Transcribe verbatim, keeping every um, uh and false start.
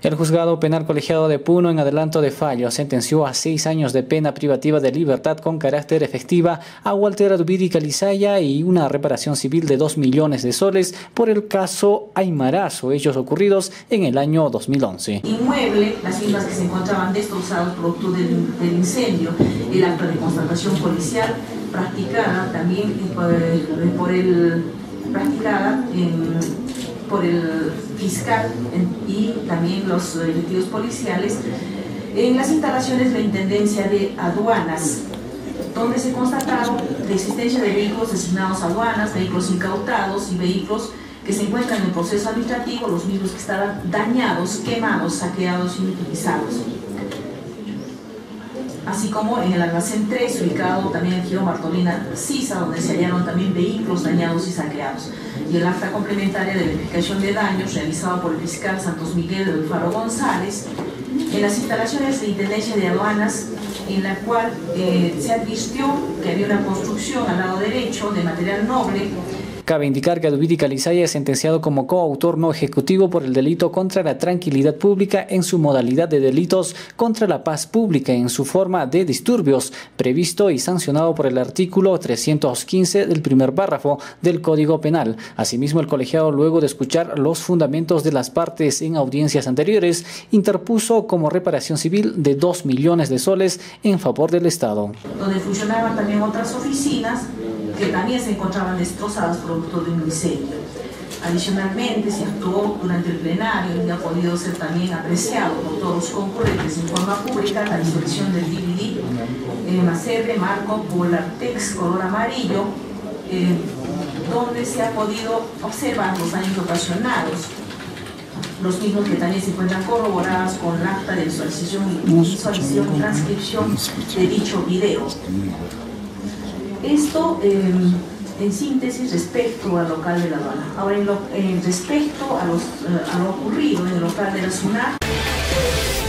El Juzgado Penal Colegiado de Puno, en adelanto de fallo, sentenció a seis años de pena privativa de libertad con carácter efectiva a Walter Dubiri Calizaya y una reparación civil de dos millones de soles por el caso Aymarazo, hechos ocurridos en el año dos mil once. Inmueble, las mismas que se encontraban destrozadas producto del, del incendio, el acta de constatación policial practicada también por el, por el practicada en por el fiscal y también los efectivos policiales en las instalaciones de la Intendencia de Aduanas, donde se constataron la existencia de vehículos designados a aduanas, vehículos incautados y vehículos que se encuentran en el proceso administrativo, los mismos que estaban dañados, quemados, saqueados y inutilizados. Así como en el almacén tres, ubicado también en Giro Bartolina Sisa, donde se hallaron también vehículos dañados y saqueados. Y el acta complementaria de verificación de daños realizado por el fiscal Santos Miguel del Faro González en las instalaciones de Intendencia de Aduanas, en la cual eh, se advirtió que había una construcción al lado derecho de material noble. Cabe indicar que Dubiri Calizaya es sentenciado como coautor no ejecutivo por el delito contra la tranquilidad pública en su modalidad de delitos contra la paz pública en su forma de disturbios, previsto y sancionado por el artículo trescientos quince del primer párrafo del Código Penal. Asimismo, el colegiado, luego de escuchar los fundamentos de las partes en audiencias anteriores, interpuso como reparación civil de dos millones de soles en favor del Estado. Donde funcionaban también otras oficinas que también se encontraban destrozadas producto de un incendio. Adicionalmente, se actuó durante el plenario y ha podido ser también apreciado por todos los concurrentes en forma pública la disolución del D V D eh, Macebre Marco Polartex color amarillo, eh, donde se ha podido observar los daños ocasionados, los mismos que también se encuentran corroborados con el acta de visualización y visualización y transcripción de dicho video. Esto eh, en síntesis respecto al local de la aduana. Ahora, en lo, eh, respecto a, los, eh, a lo ocurrido en el local de la SUNAT.